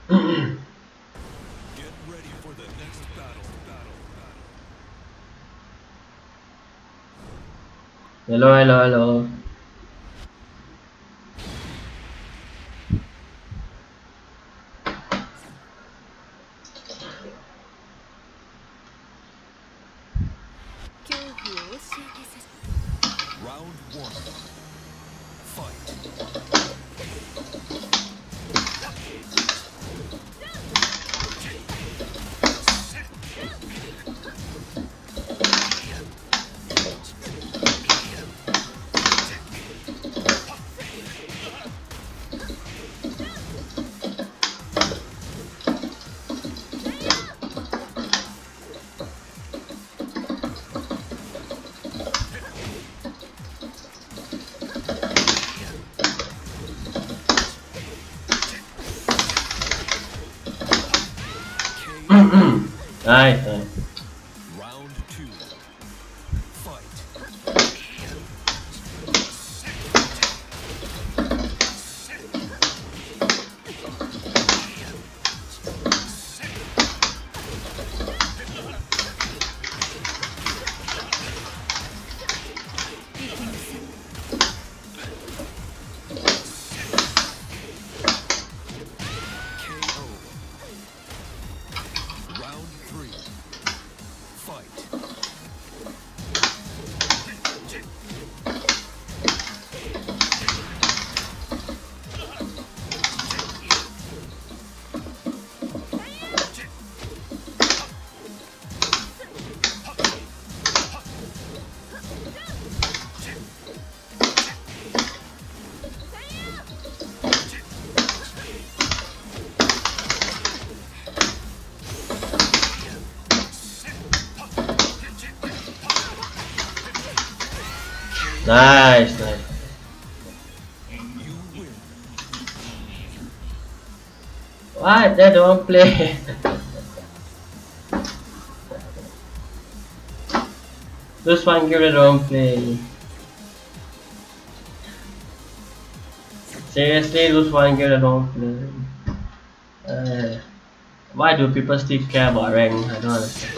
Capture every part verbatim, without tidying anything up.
Get ready for the next battle. Battle. Hello, hello, hello. Round one. Fight. Nice, nice. Round two. Fight. K O. Round three. Fight. Nice, nice. You win. What? They don't play. This one give it don't play. Seriously, this one give it don't play. Uh, why do people still care about rank? I don't understand.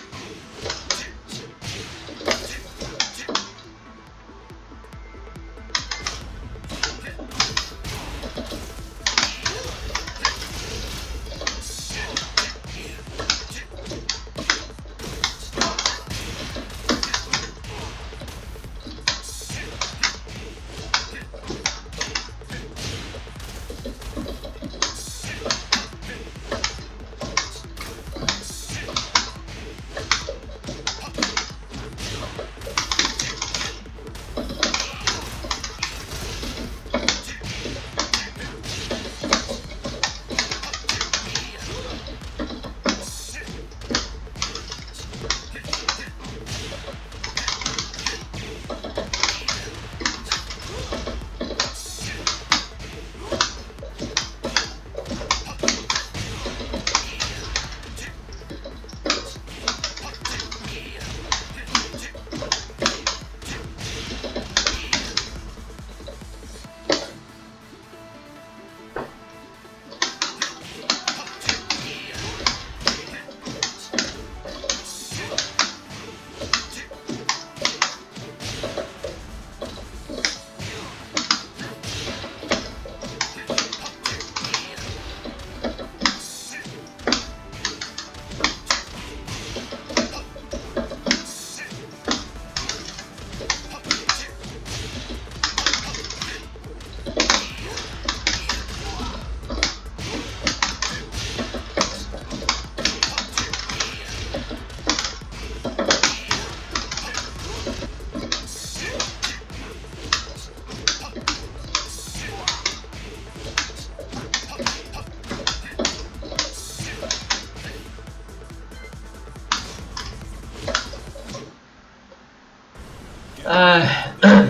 Uh,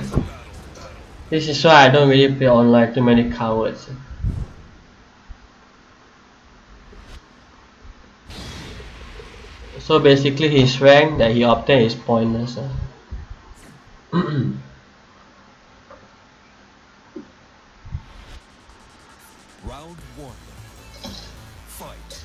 this is why I don't really play online. Too many cowards. So basically, his rank that he obtained is pointless. Uh. Round one. Fight.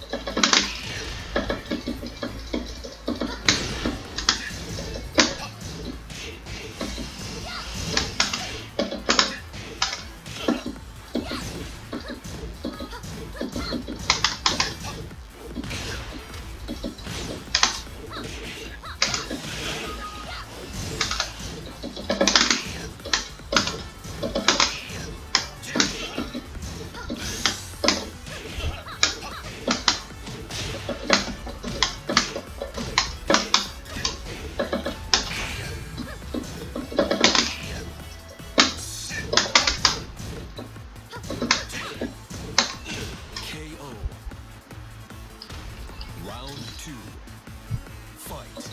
Round two. Fight.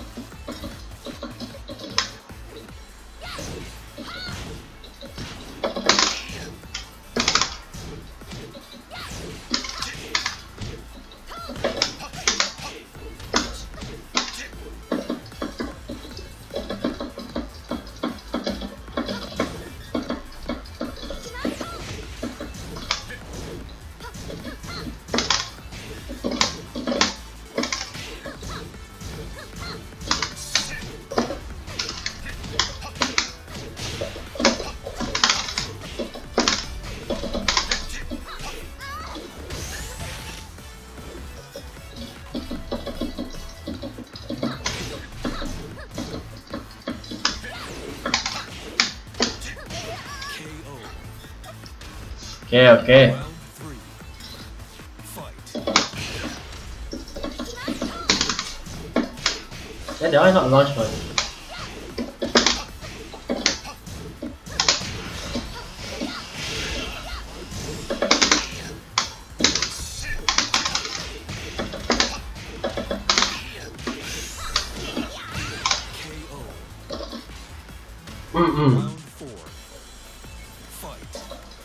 Okay, okay. Round three. Fight. Yeah, they are not launched one. Mm-mm. Round four. Fight.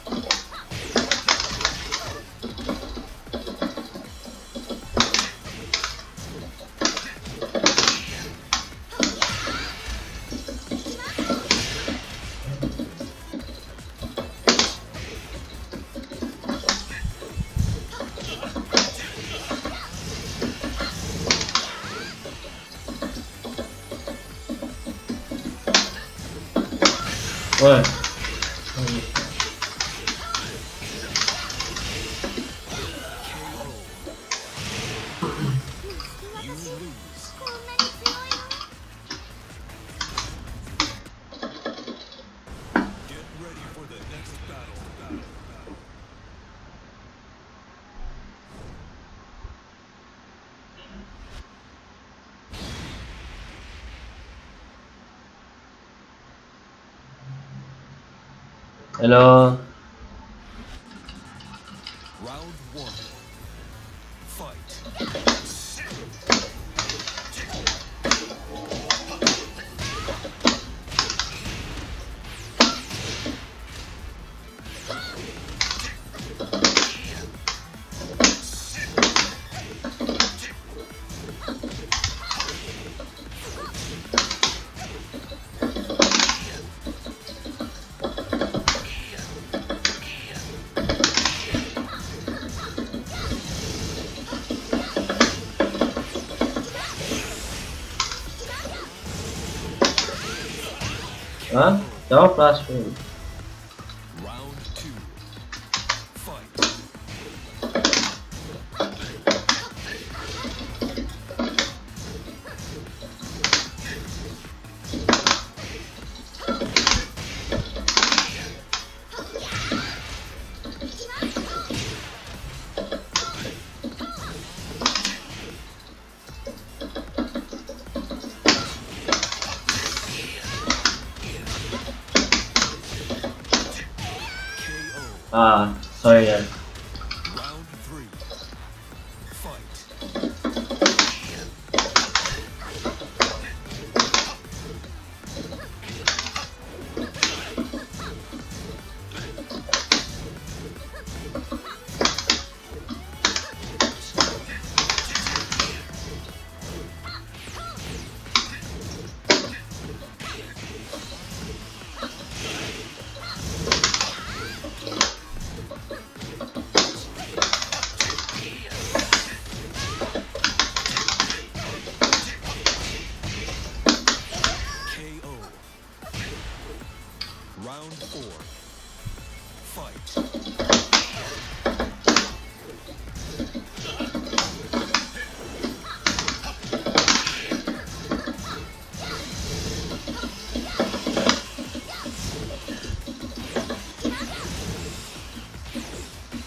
What? You lose. Get ready for the next battle. battle, battle. Hello. Round one. Fight. Huh? Don't flash me. Round two. Fight. Ah, sorry. Yeah. Round three. Fight.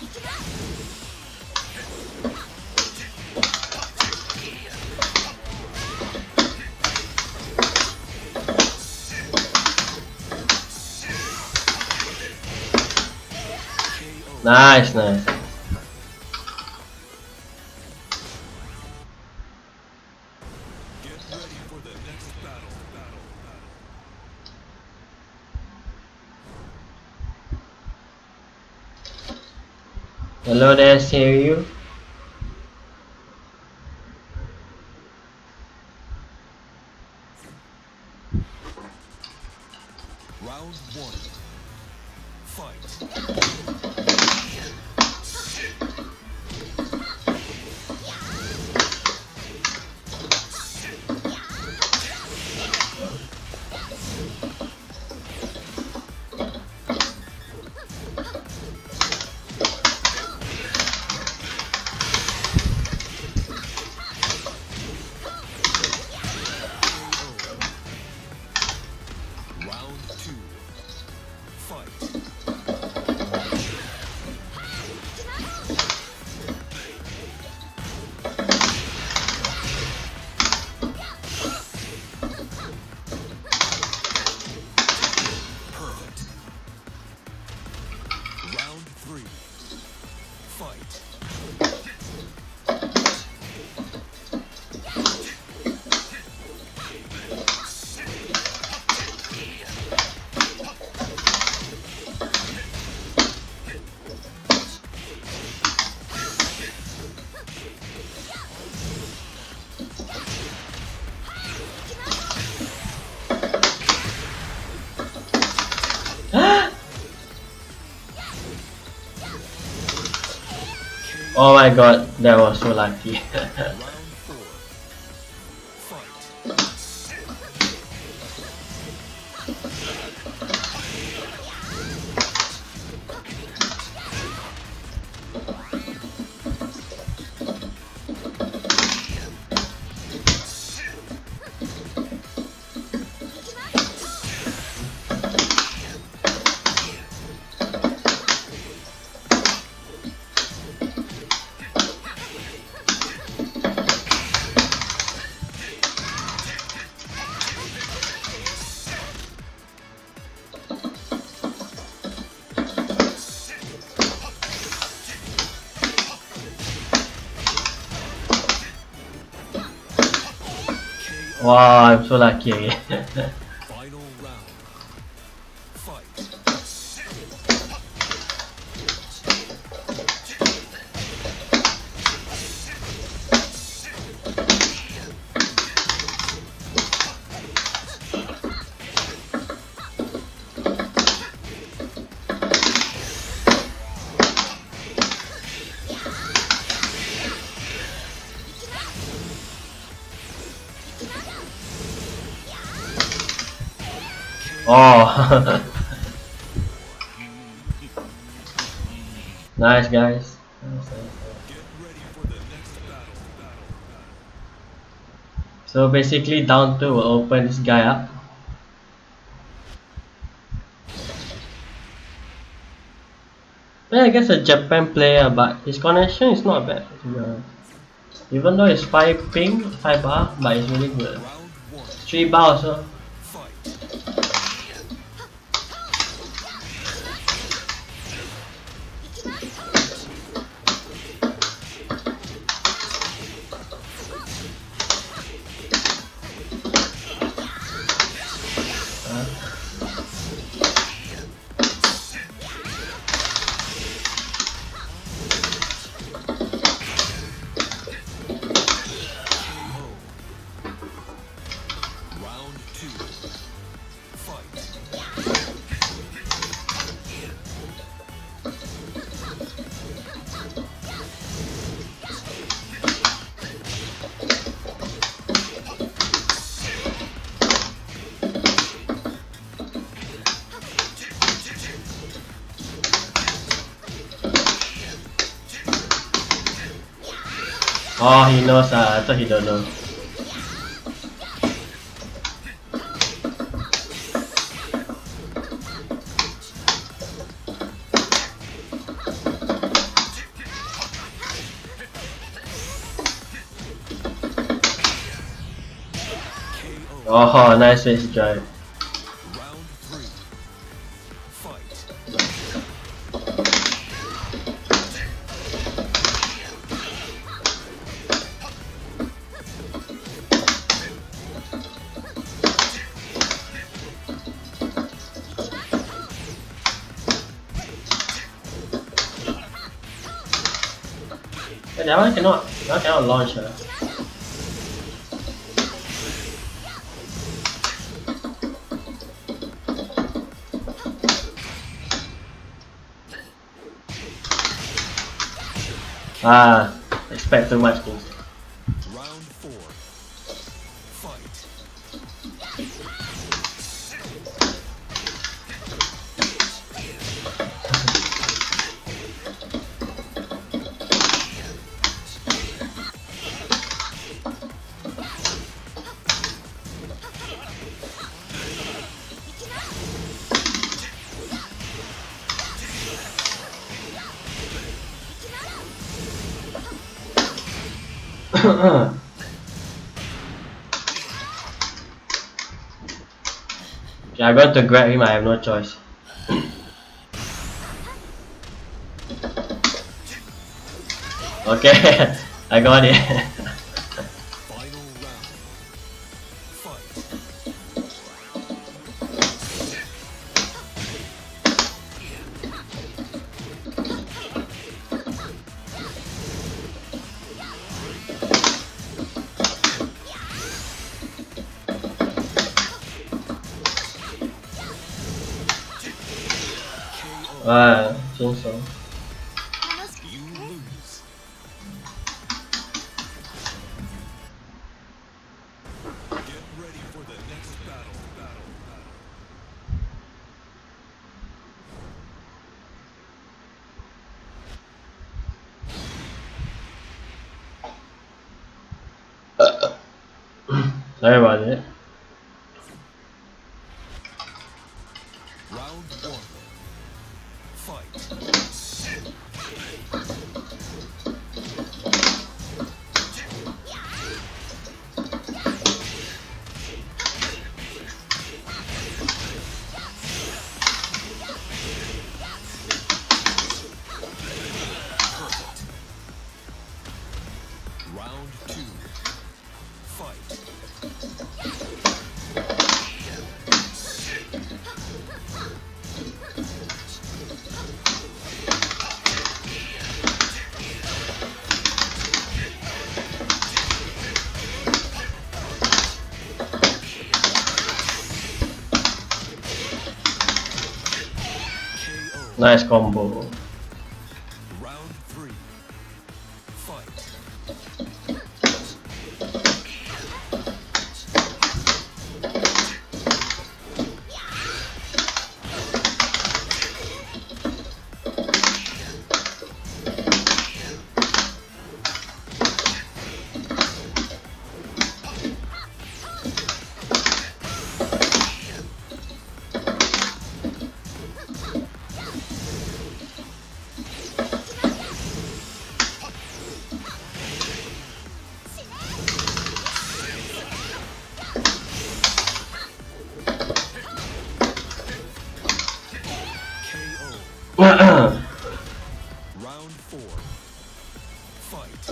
Nice, nice. Get ready for the next battle. Battle. Hello there, Seiryu. Round one. Fight. Round two. Fight. Perfect. Round three. Fight. Oh my god, that was so lucky. Round four. Fight. Wow, I'm so lucky again. Final round. Fight. Oh. Nice, guys. Nice, nice, nice. Get ready for the next battle. Battle. So basically, down two will open this guy up. Yeah, I guess a Japan player, but his connection is not bad, to be honest. Even though it's five ping, five bar, but it's really good. Round one. three bar also. Fight. Round two. Fight. Oh, he knows. Uh, I thought he don't know. Oh, nice face drive. Round three. Fight. But that one cannot, that one cannot launch. Uh. Ah, expect too much things. Round four. Fight. Okay, I'm going to grab him, I have no choice. Okay, I got it. Final round. Fight. Ah, think so. You lose. Get ready for the next battle. Battle. Sorry about it. Round one. Fight. Perfect. Round two. Fight. Nice combo. Round three. Fight. Round four. Fight.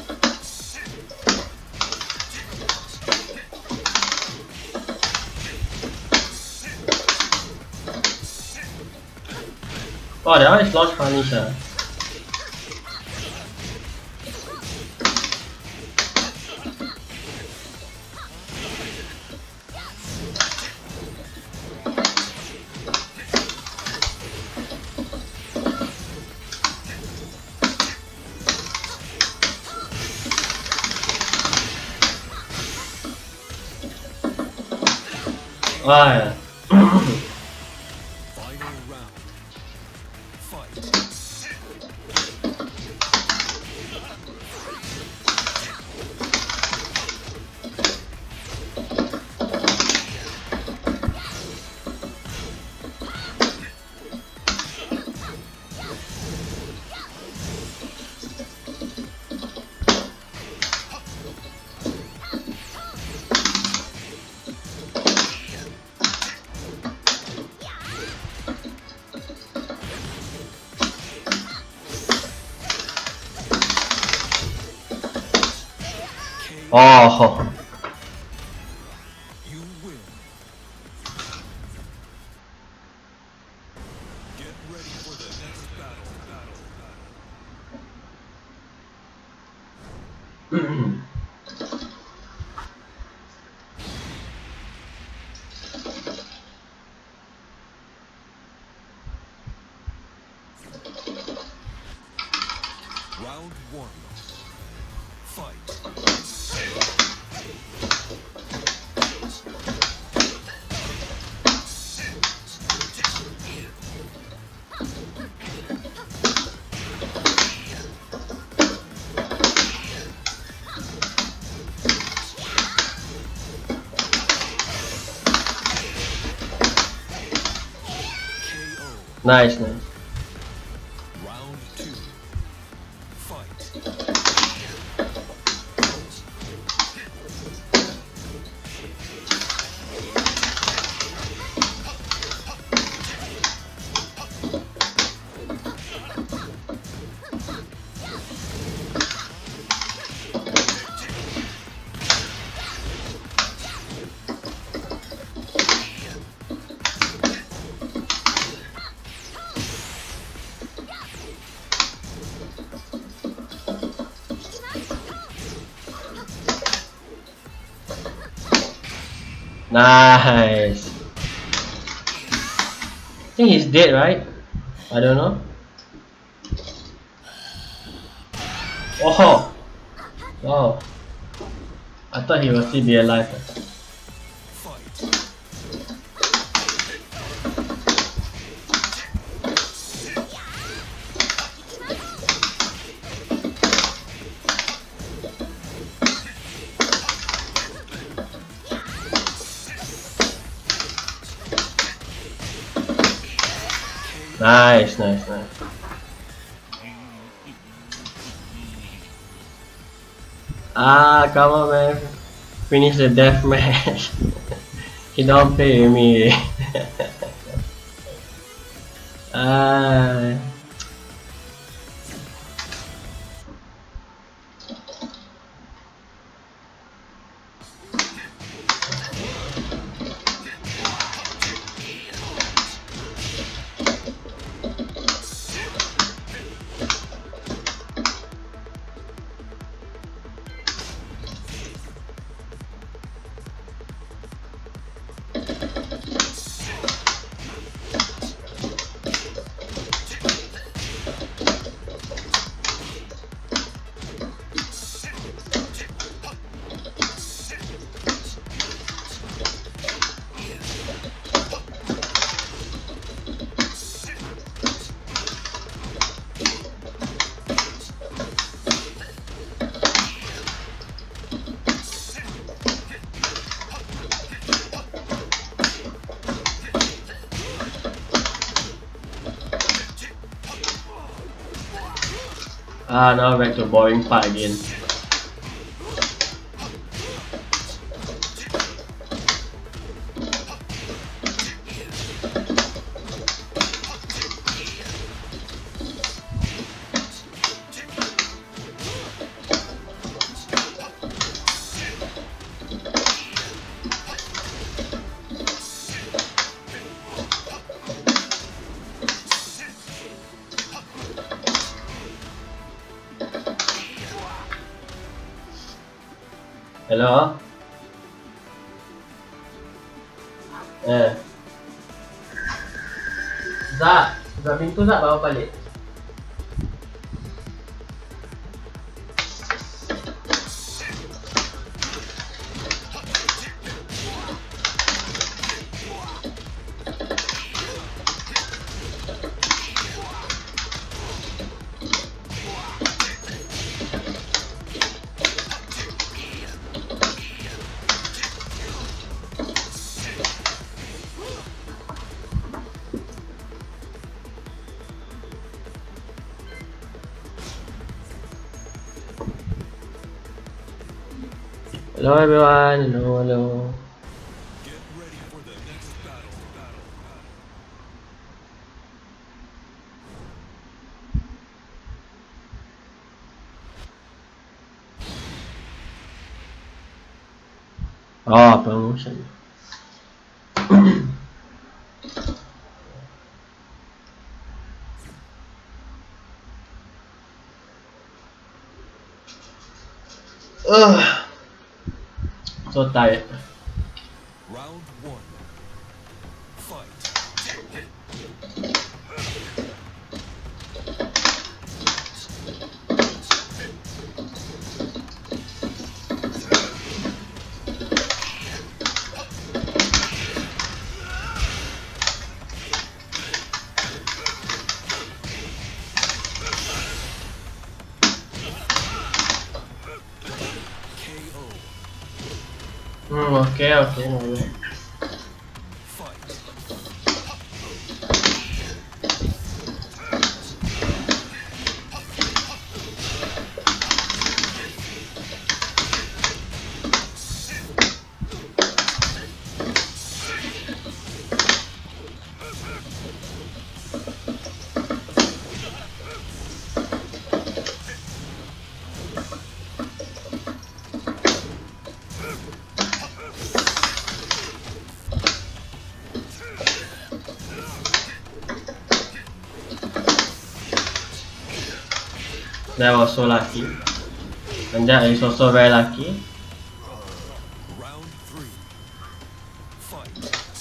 Oh, that one is launch punisher. Ah, yeah. Final round. Fight. Oh, You win. Get ready for the next battle. Round one. Fight. nice, nice. Round two. Fight. Nice. I think he's dead, right? I don't know. Oh, wow. I thought he would still be alive. Fight. Nice, nice, nice. Ah, come on, man. Finish the death match. He don't play with me. Ah. Ah, now back to boring part again. Hello? Eh. Zak, buka pintu Zak, bawa balik. Hello everyone, hello, hello. Get ready for the next battle. Oh, promotion. Ugh. So tired. Round one. Fight. Hmm, okay, okay, no, no. Fight. That was so lucky. And that is also very lucky. Round three. Fight.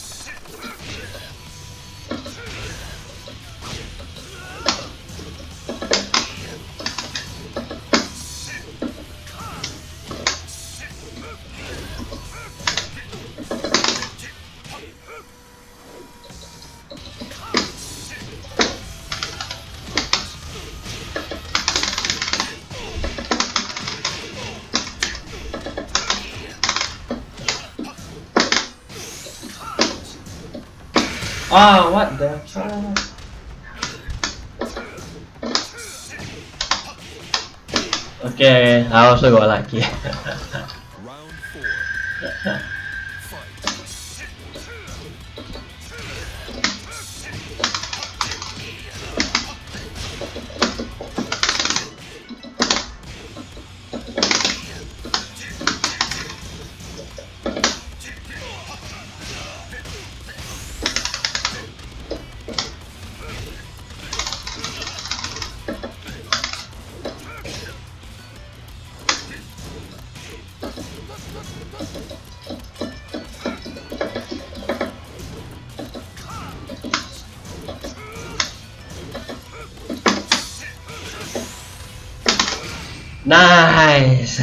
Ah, what the fuck? Okay, I also got lucky. Round four. Fight. Nice.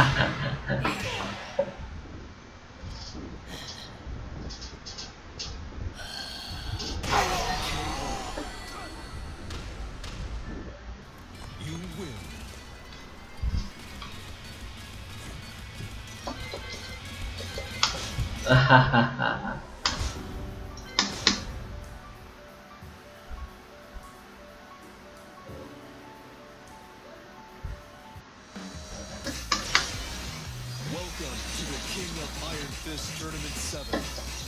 You win. Welcome to the King of Iron Fist Tournament seven.